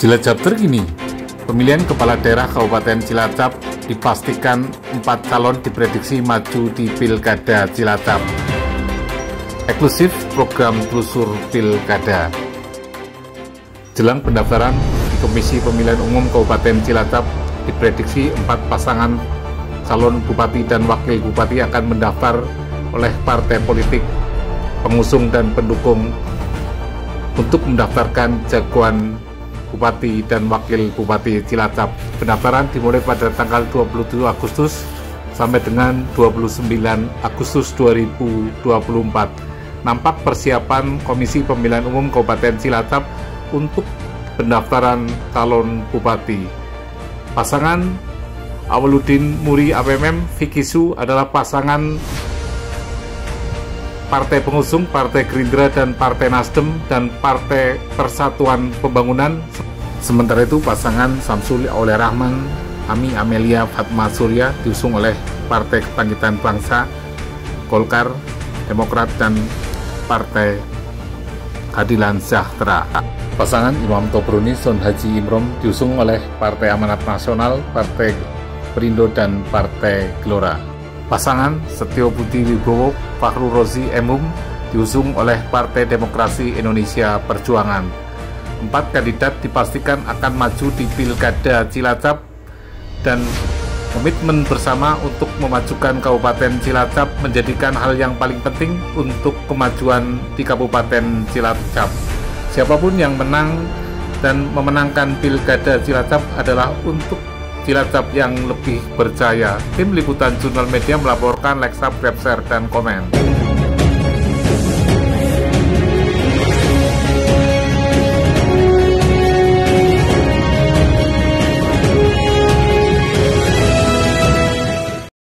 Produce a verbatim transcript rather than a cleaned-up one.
Cilacap terkini, pemilihan kepala daerah Kabupaten Cilacap dipastikan empat calon diprediksi maju di Pilkada Cilacap. Eksklusif program telusur Pilkada. Jelang pendaftaran di Komisi Pemilihan Umum Kabupaten Cilacap, diprediksi empat pasangan calon bupati dan wakil bupati akan mendaftar oleh partai politik, pengusung dan pendukung untuk mendaftarkan jagoan Bupati dan Wakil Bupati Cilacap. Pendaftaran dimulai pada tanggal dua puluh tujuh Agustus sampai dengan dua puluh sembilan Agustus dua ribu dua puluh empat. Nampak persiapan Komisi Pemilihan Umum Kabupaten Cilacap untuk pendaftaran calon bupati. Pasangan Awaludin Muri A P M M Vicky Su adalah pasangan Partai Pengusung, Partai Gerindra dan Partai Nasdem dan Partai Persatuan Pembangunan. Sementara itu pasangan Samsul Aulia Rahman Ami Amelia Fatma Surya diusung oleh Partai Kebangkitan Bangsa, Golkar, Demokrat dan Partai Keadilan Sejahtera. Pasangan Imam Tobroni Son Haji Imrom diusung oleh Partai Amanat Nasional, Partai Perindo dan Partai Gelora. Pasangan Setio Budi Wibowo Fahru Rozi Emum diusung oleh Partai Demokrasi Indonesia Perjuangan. Empat kandidat dipastikan akan maju di Pilkada Cilacap dan komitmen bersama untuk memajukan Kabupaten Cilacap menjadikan hal yang paling penting untuk kemajuan di Kabupaten Cilacap. Siapapun yang menang dan memenangkan Pilkada Cilacap adalah untuk Cilacap yang lebih berjaya. Tim Liputan Jurnal Media melaporkan. Like, subscribe, share, dan komen.